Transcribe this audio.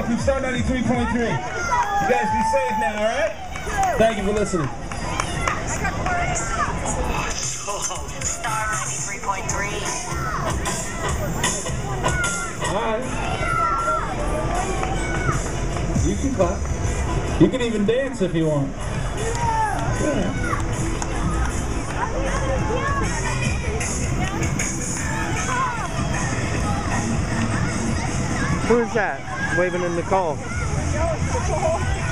from Star 93.3. You guys be safe now, all right? Thank you for listening. Star 93.3. All right. You can clap. You can even dance if you want. Yeah. Who is that waving in the call?